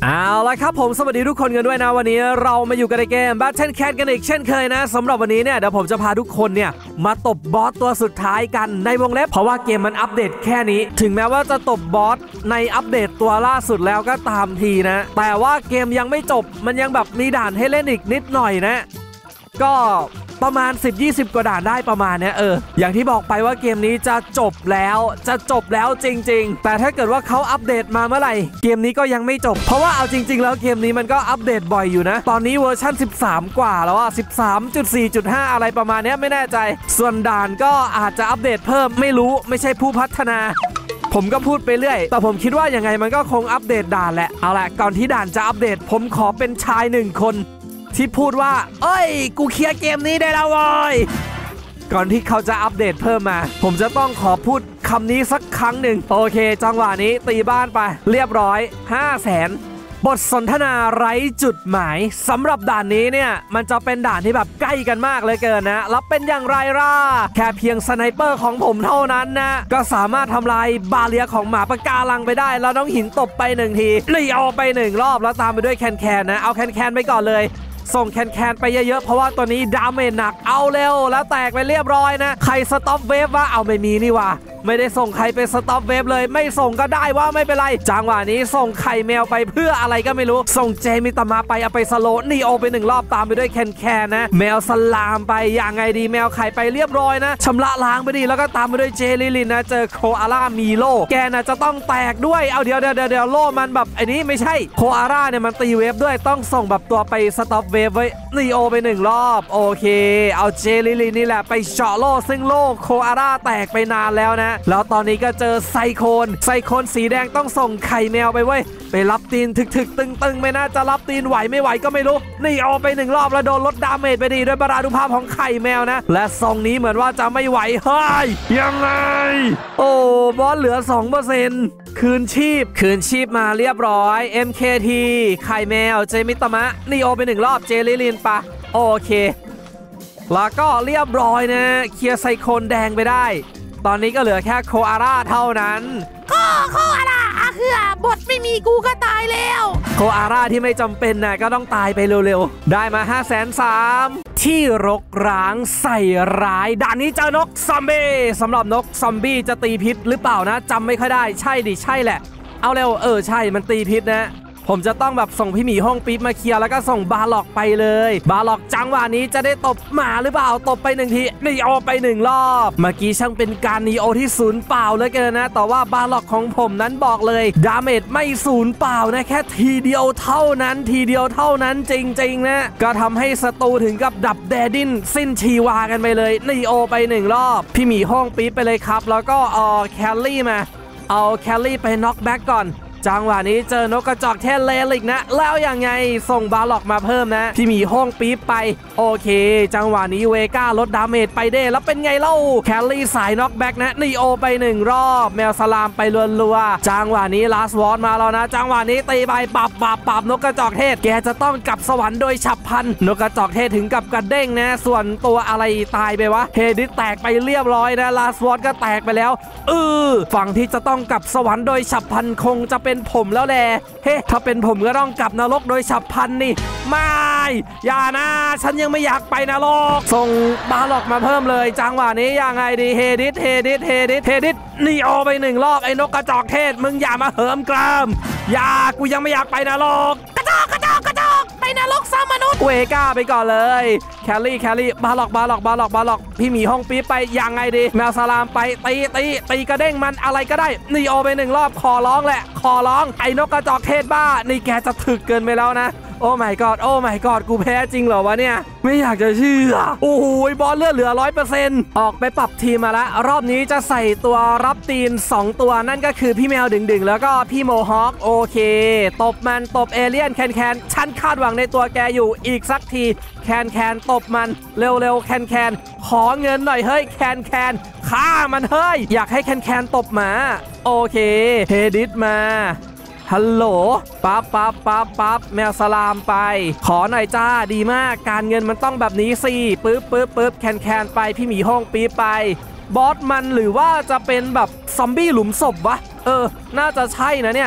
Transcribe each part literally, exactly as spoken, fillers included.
เอาละครับผมสวัสดีทุกคนกันด้วยนะวันนี้เรามาอยู่กันในเกม Battle Cat กันอีกเช่นเคยนะสำหรับวันนี้เนี่ยเดี๋ยวผมจะพาทุกคนเนี่ยมาตบบอสตัวสุดท้ายกันในวงเล็บเพราะว่าเกมมันอัปเดตแค่นี้ถึงแม้ว่าจะตบบอสในอัปเดตตัวล่าสุดแล้วก็ตามทีนะแต่ว่าเกมยังไม่จบมันยังแบบมีด่านให้เล่นอีกนิดหน่อยนะก็ประมาณ สิบยี่สิบ กว่าด่านได้ประมาณเนี้ยเอออย่างที่บอกไปว่าเกมนี้จะจบแล้วจะจบแล้วจริงๆแต่ถ้าเกิดว่าเขาอัปเดตมาเมื่อไหร่เกมนี้ก็ยังไม่จบเพราะว่าเอาจริงๆแล้วเกมนี้มันก็อัปเดตบ่อยอยู่นะตอนนี้เวอร์ชันสิบสามกว่าแล้วอะ สิบสามจุดสี่จุดห้า อะไรประมาณเนี้ยไม่แน่ใจส่วนด่านก็อาจจะอัปเดตเพิ่มไม่รู้ไม่ใช่ผู้พัฒนาผมก็พูดไปเรื่อยแต่ผมคิดว่ายังไงมันก็คงอัปเดตด่านแหละเอาละก่อนที่ด่านจะอัปเดตผมขอเป็นชายหนึ่งคนที่พูดว่าเอ้ยกูเคลียร์เกมนี้ได้แล้วเว้ยก่อนที่เขาจะอัปเดตเพิ่มมาผมจะต้องขอพูดคำนี้สักครั้งหนึ่งโอเคจังหวะนี้ตีบ้านไปเรียบร้อย ห้าแสน บทสนทนาไร้จุดหมายสำหรับด่านนี้เนี่ยมันจะเป็นด่านที่แบบใกล้กันมากเลยเกินนะแล้วเป็นอย่างไรล่ะแค่เพียงสไนเปอร์ของผมเท่านั้นนะก็สามารถทำลายบาเรียของหมาปะการังไปได้แล้วน้องหินตบไปหนึ่งทีเลยเอาไปหนึ่งรอบแล้วตามไปด้วยแคนแคนนะเอาแคนแคนไปก่อนเลยส่งแคนแคนไปเยอะๆเพราะว่าตัวนี้ดาเมจหนักเอาเร็วแล้วแตกไปเรียบร้อยนะใครสต็อปเวฟว่าเอาไม่มีนี่วะไม่ได้ส่งใครไปสต็อปเวฟเลยไม่ส่งก็ได้ว่าไม่เป็นไรจังหวะนี้ส่งไข่แมวไปเพื่ออะไรก็ไม่รู้ส่งเจมิตามาไปเอาไปสโลนีโอไปหนึ่งรอบตามไปด้วยแคนแคนนะแมวสลามไปอย่างไงดีแมวไข่ไปเรียบร้อยนะชำระล้างไปดีแล้วก็ตามไปด้วยเจลิลินนะเจอโคอาร่ามีโลแกน่ะจะต้องแตกด้วยเอาเดี๋ยวเดี๋ยวเดี๋ยวโลมันแบบไอ้นี้ไม่ใช่โคอาร่าเนี่ยมันตีเวฟด้วยต้องส่งแบบตัวไปสต็อปเวฟไว้นีโอไปหนึ่งรอบโอเคเอาเจลิลินนี่แหละไปเจาะโลซึ่งโลโคอาร่าแตกไปนานแล้วนะแล้วตอนนี้ก็เจอไซโคนไซโคนสีแดงต้องส่งไข่แมวไปเว้ยไปรับตีนถึกๆตึงๆไม่น่าจะรับตีนไหวไม่ไหวก็ไม่รู้นี่เอาไปหนึ่งรอบแล้วโดนลดดาเมจไปดีด้วยบาราดุภาพของไข่แมวนะและทรงนี้เหมือนว่าจะไม่ไหวเฮ้ยยังไงโอ้บอสเหลือ สองเปอร์เซ็นต์ คืนชีพคืนชีพมาเรียบร้อย เอ็ม เค ที ไข่แมวเจมิตามะนี่เอาไปหนึ่งรอบเจลิลินปะโอเคแล้วก็เรียบร้อยนะเคลียร์ไซโคนแดงไปได้ตอนนี้ก็เหลือแค่โคอาร่าเท่านั้นก็โคอาร่าอะคือบทไม่มีกูก็ตายแล้วโคอาร่าที่ไม่จำเป็นนะก็ต้องตายไปเร็วๆได้มา ห้าแสนสาม ที่รกร้างใส่ร้ายด่านนี้เจอนกซอมบี้สำหรับนกซอมบี้จะตีพิษหรือเปล่านะจำไม่ค่อยได้ใช่ดิใช่แหละเอาเร็วเออใช่มันตีพิษนะผมจะต้องแบบส่งพี่หมีห้องปี๊บมาเคลียร์แล้วก็ส่งบาล็อกไปเลยบาล็อกจังหวะนี้จะได้ตบหมาหรือเปล่าตบไปหนึ่งทีนีโอไปหนึ่งรอบเมื่อกี้ช่างเป็นการนีโอที่ศูนย์เปล่าเลยเกินนะแต่ว่าบาล็อกของผมนั้นบอกเลยดาเมจไม่ศูนย์เปล่านะแค่ทีเดียวเท่านั้นทีเดียวเท่านั้นจริงๆนะก็ทำให้ศัตรูถึงกับดับแดดินสิ้นชีวากันไปเลยนีโอไปหนึ่งรอบพี่หมีห้องปี๊บไปเลยครับแล้วก็เอาแคลรี่มาเอาแคลรี่ไปน็อกแบ็กก่อนจังหวะนี้เจอนกกระจอกเทศเลลิกนะแล้วยังไงส่งบาล็อกมาเพิ่มนะพี่หมีห้องปี๊บไปโอเคจังหวะนี้เวก้าลดดาเมจไปได้แล้วเป็นไงเล่าแคลรี่สายน็อกแบ็กนะนีโอไปหนึ่งรอบแมวสลามไปรัวๆจังหวะนี้ลาสวอตมาแล้วนะจังหวะนี้ตีไปปับปับปับนกกระจอกเทศแกจะต้องกลับสวรรค์โดยฉับพลันนกกระจอกเทศถึงกับกระเด้งนะส่วนตัวอะไรตายไปวะเฮดิสแตกไปเรียบร้อยนะลาสวอตก็แตกไปแล้วเออฝั่งที่จะต้องกลับสวรรค์โดยฉับพลันคงจะเป็นผมแล้วแหละเฮ้ถ้าเป็นผมก็ต้องกลับนรกโดยฉับพลันนี่ไม่อย่านะฉันยังไม่อยากไปนรกส่งบาล็อกมาเพิ่มเลยจังหวะนี้ยังไงดีเฮดิสเฮดิสเฮดิสเฮดิสนีโอไปหนึ่งรอบไอ้นกกระจอกเทศมึงอย่ามาเหิมกรามอย่ากูยังไม่อยากไปนรกกระจอกกระจอกกระจอกไปนรกซะมนุษย์เวก้าไปก่อนเลยแคลรี่แคลรี่บาล็อกบาล็อกบาล็อกบาล็อกพี่หมีห้องปี๊บไปยังไงดีแมวสลามไปตีตีตีกระเด้งมันอะไรก็ได้นีโอไปหนึ่งรอบขอร้องแหละขอร้องไอ้นกกระจอกเทศบ้านี่แกจะถึกเกินไปแล้วนะโอ้ my god โอ้ my god กูแพ้จริงเหรอวะเนี่ยไม่อยากจะเชื่อโอ้โหบอลเลือดเหลือ ร้อยเปอร์เซ็นต์ ออกไปปรับทีมมาแล้วรอบนี้จะใส่ตัวรับตีนสองตัวนั่นก็คือพี่แมวดึงๆแล้วก็พี่โมฮอคโอเคตบมันตบเอเลี่ยนแคนแคนฉันคาดหวังในตัวแกอยู่อีกสักทีแคนแคนตบมันเร็วๆแคนแคนขอเงินหน่อยเฮ้ยแคนแคนฆ่ามันเฮ้ยอยากให้แคนแคนตบหมาโอเคเฮดิสมาฮัลโหลปั๊บปั๊บปั๊บปั๊บแมวสลามไปขอหน่อยจ้าดีมากการเงินมันต้องแบบนี้สิปึ๊บปึ๊บปึ๊บแคนแคนไปพี่หมีห้องปี๊บไปบอสมันหรือว่าจะเป็นแบบซอมบี้หลุมศพวะเออน่าจะใช่นะเนี่ย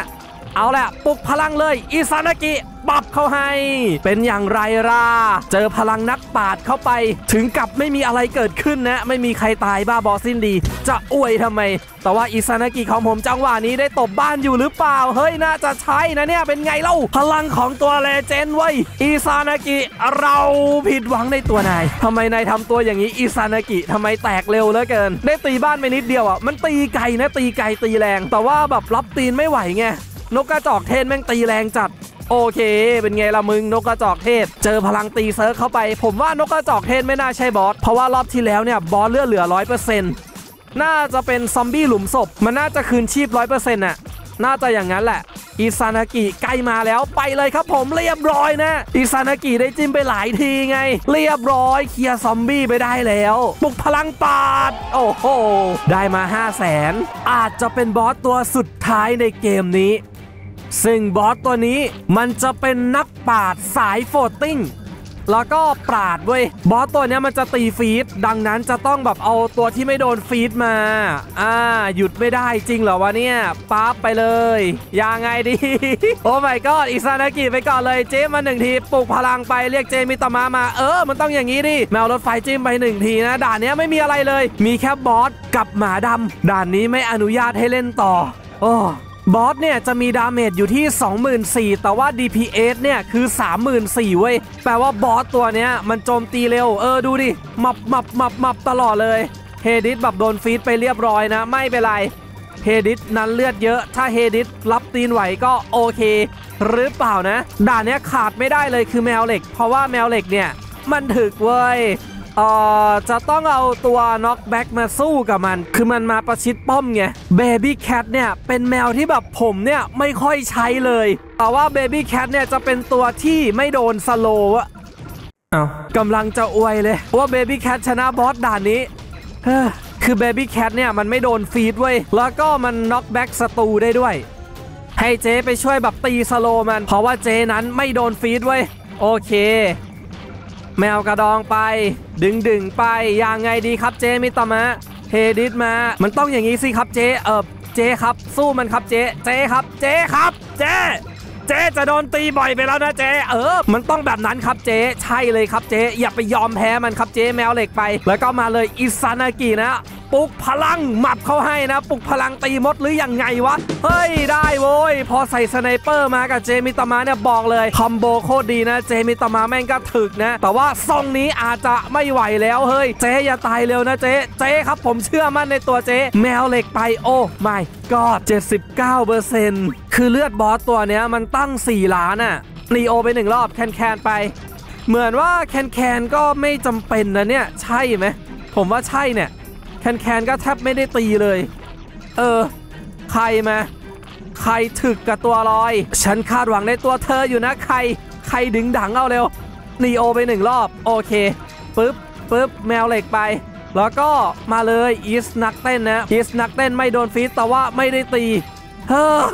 เอาแหละปลุกพลังเลยอิซานากิปับเข้าให้เป็นอย่างไรล่ะเจอพลังนักปราชญ์เข้าไปถึงกับไม่มีอะไรเกิดขึ้นนะไม่มีใครตายบ้าบอสิ้นดีจะอวยทำไมแต่ว่าอิซานากิของผมจังหวะนี้ได้ตบบ้านอยู่หรือเปล่าเฮ้ยน่าจะใช่นะเนี่ยเป็นไงเล่าพลังของตัวเลเจนด์เว้ยอิซานากิเราผิดหวังในตัวนายทำไมนายทำตัวอย่างนี้อิซานากิทำไมแตกเร็วเหลือเกินได้ตีบ้านไปนิดเดียวอ่ะมันตีไกลนะตีไกลตีแรงแต่ว่าแบบรับตีนไม่ไหวไงนกกระจอกเทศแม่งตีแรงจัดโอเคเป็นไงล่ะมึงนกกระจอกเทศเจอพลังตีเซิร์ฟเข้าไปผมว่านกกระจอกเทศไม่น่าใช่บอสเพราะว่ารอบที่แล้วเนี่ยบอสเลือดเหลือ ร้อยเปอร์เซ็นต์ น่าจะเป็นซอมบี้หลุมศพมันน่าจะคืนชีพ ร้อยเปอร์เซ็นต์ น่ะน่าจะอย่างนั้นแหละอิซานากิใกล้มาแล้วไปเลยครับผมเรียบร้อยนะอิซานากิได้จิ้มไปหลายทีไงเรียบร้อยเคลียร์ซอมบี้ไปได้แล้วปลุกพลังปาดโอ้โหได้มา ห้าแสน อาจจะเป็นบอสตัวสุดท้ายในเกมนี้ซึ่งบอสตัวนี้มันจะเป็นนักปราชญ์สายโฟตติ้งแล้วก็ปราดเว้ยบอสตัวนี้มันจะตีฟีดดังนั้นจะต้องแบบเอาตัวที่ไม่โดนฟีดมาอ่าหยุดไม่ได้จริงเหรอวะเนี่ยปั๊บไปเลยยังไงดี โอ้ my god อิซานากิไปก่อนเลยเจมมาหนึ่งทีปลุกพลังไปเรียกเจมิตามะมาเออมันต้องอย่างนี้ดิแมวรถไฟจิ้มไปหนึ่งทีนะด่านนี้ไม่มีอะไรเลยมีแค่บอสกับหมาดำด่านนี้ไม่อนุญาตให้เล่นต่อโอ้บอสเนี่ยจะมีดาเมจอยู่ที่ สองหมื่นสี่พัน แต่ว่า ดี พี เอส เนี่ยคือ สามหมื่นสี่พัน เว้ยแปลว่าบอสตัวเนี้ยมันโจมตีเร็วเออดูดิมับมับมับมับตลอดเลยเฮดิสแบบโดนฟีดไปเรียบร้อยนะไม่เป็นไรเฮดิสนั้นเลือดเยอะถ้าเฮดิสรับตีนไหวก็โอเคหรือเปล่านะด่านเนี้ยขาดไม่ได้เลยคือแมวเหล็กเพราะว่าแมวเหล็กเนี่ยมันถึกเว้ยเอ่อจะต้องเอาตัวน็อกแบ็กมาสู้กับมันคือมันมาประชิดป้อมไงเบบี้แคทเนี่ยเป็นแมวที่แบบผมเนี่ยไม่ค่อยใช้เลยแต่ว่าเบบี้แคทเนี่ยจะเป็นตัวที่ไม่โดนสโลว์อะอ้าวกำลังจะอวยเลยว่าเบบี้แคทชนะบอสด่านนี้เฮ้อคือเบบี้แคทเนี่ยมันไม่โดนฟีดเว้ยแล้วก็มันน็อกแบ็กศัตรูได้ด้วยให้เจ๊ไปช่วยแบบตีสโลว์มันเพราะว่าเจ๊นั้นไม่โดนฟีดเว้ยโอเคแมวกระดองไปดึงดึงไปยังไงดีครับเจมิตามะเฮดิสมามันต้องอย่างนี้สิครับเจเออเจครับสู้มันครับเจเจครับเจครับเจเจจะโดนตีบ่อยไปแล้วนะเจเออมันต้องแบบนั้นครับเจใช่เลยครับเจอย่าไปยอมแพ้มันครับเจแมวเหล็กไปแล้วก็มาเลยอิซานากินะปลุกพลังหมับเข้าให้นะปลุกพลังตีมดหรือยังไงวะเฮ้ยได้โว้ยพอใส่สไนเปอร์มากับเจมิตามะเนี่ยบอกเลยคอมโบโคตรดีนะเจมิตามะแม่งก็ถึกนะแต่ว่าทรงนี้อาจจะไม่ไหวแล้วเฮ้ยเจอย่าตายเร็วนะเจเจครับผมเชื่อมั่นในตัวเจแมวเหล็กไปโอ้ไม่ก็เจ็ดสิบเก้าเปอร์เซ็นต์ คือเลือดบอสตัวเนี้ยมันตั้งสี่ล้านอะนีโอไปหนึ่งรอบแคนแคนไปเหมือนว่าแคนแคนก็ไม่จำเป็นนะเนี่ยใช่ไหมผมว่าใช่เนี่ยแคนแคนก็แทบไม่ได้ตีเลยเออใครมาใครถึกกับตัวลอยฉันคาดหวังในตัวเธออยู่นะใครใครดึงดังเอาเร็วนีโอไปหนึ่งรอบโอเคปึ๊บปึ๊บแมวเหล็กไปแล้วก็มาเลยอีสนักเต้นนะอีสนักเต้นไม่โดนฟีดแต่ว่าไม่ได้ตีเฮ้อ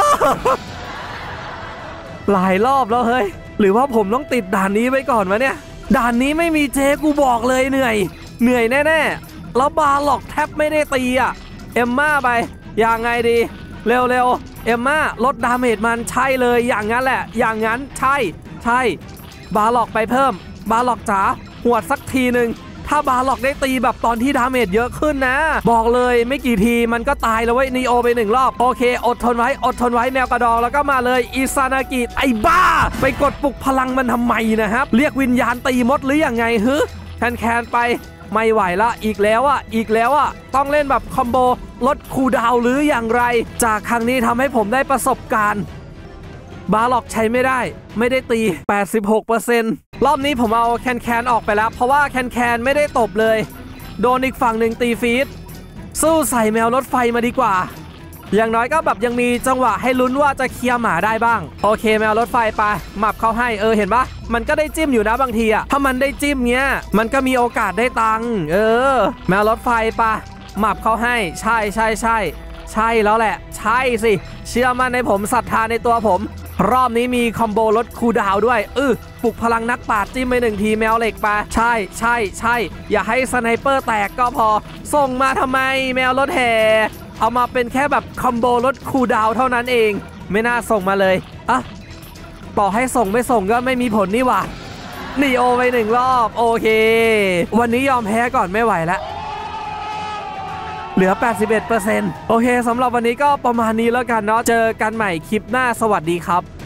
หลายรอบแล้วเฮ้ยหรือว่าผมต้องติดด่านนี้ไว้ก่อนวะเนี่ยด่านนี้ไม่มีเจกูบอกเลยเหนื่อยเหนื่อยแน่ๆแล้วบาร์ล็อกแทบไม่ได้ตีอ่ะเอมม่าไปอย่างไงดีเร็วๆเอมม่าลดดาเมจมันใช่เลยอย่างนั้นแหละอย่างนั้นใช่ใช่บาร์ล็อกไปเพิ่มบาร์ล็อกจ๋าหวดสักทีหนึ่งถ้าบาร์ล็อกได้ตีแบบตอนที่ดาเมจเยอะขึ้นนะบอกเลยไม่กี่ทีมันก็ตายแล้วเว้ยนีโอไปหนึ่งรอบโอเคอดทนไว้อดทนไว้แมวกระดองแล้วก็มาเลยอิซานากิไอ้บ้าไปกดปลุกพลังมันทำไมนะครับเรียกวิญญาณตีมดหรือยังไงฮึแคนแคนไปไม่ไหวละอีกแล้วอ่ะอีกแล้วอ่ะต้องเล่นแบบคอมโบลดคูลดาวน์หรืออย่างไรจากครั้งนี้ทำให้ผมได้ประสบการณ์บาร์ล็อกใช้ไม่ได้ไม่ได้ตี แปดสิบหกเปอร์เซ็นต์ รอบนี้ผมเอาแคนแคนออกไปแล้วเพราะว่าแคนแคนไม่ได้ตบเลยโดนอีกฝั่งหนึ่งตีฟีดสู้ใส่แมวรถไฟมาดีกว่าอย่างน้อยก็แบบยังมีจังหวะให้ลุ้นว่าจะเคลียร์หมาได้บ้างโอเคแมวรถไฟไปหมับเข้าให้เออเห็นปะมันก็ได้จิ้มอยู่นะบางทีอะถ้ามันได้จิ้มเงี้ยมันก็มีโอกาสได้ตังค์เออแมวรถไฟปะหมับเข้าให้ใช่ใช่ใช่ใช่แล้วแหละใช่สิเชื่อมั่นในผมศรัทธาในตัวผมรอบนี้มีคอมโบลดคูลดาวน์ด้วยเออปลุกพลังนักปราชญ์จิ้มไปหนึ่งทีแมวเหล็กไปใช่ใช่ใช่อย่าให้สไนเปอร์แตกก็พอส่งมาทำไมแมวรถแห่เอามาเป็นแค่แบบคอมโบลดคูลดาวน์เท่านั้นเองไม่น่าส่งมาเลยอ่ะต่อให้ส่งไม่ส่งก็ไม่มีผลนี่หว่านีโอไปหนึ่งรอบโอเควันนี้ยอมแพ้ก่อนไม่ไหวแล้วเหลือ แปดสิบเอ็ดเปอร์เซ็นต์ โอเคสำหรับวันนี้ก็ประมาณนี้แล้วกันเนาะเจอกันใหม่คลิปหน้าสวัสดีครับ